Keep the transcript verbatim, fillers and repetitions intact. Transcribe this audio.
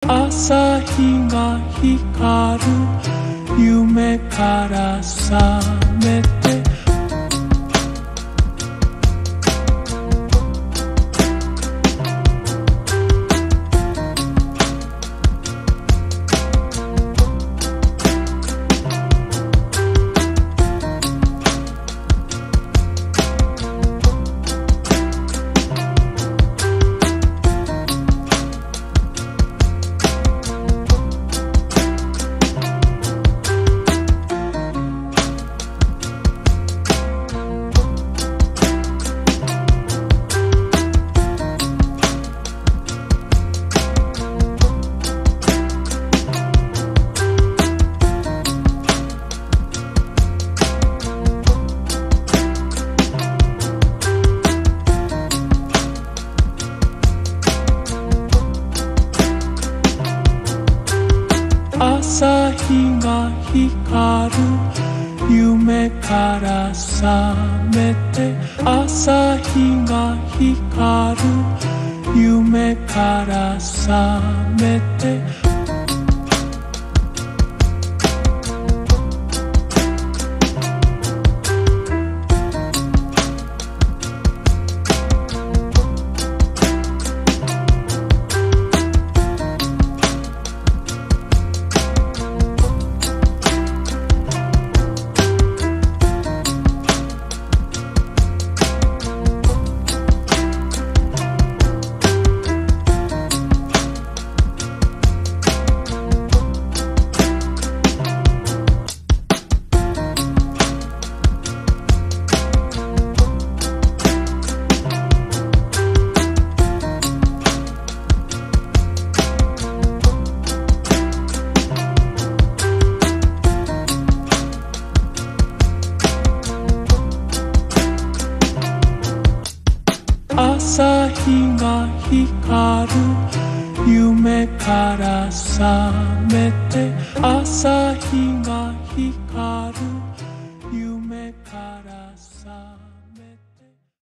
朝日が光る夢から覚めて朝日が光る夢から覚めて朝日が光る夢から覚めて朝日が光る夢から覚めて朝日が光る夢から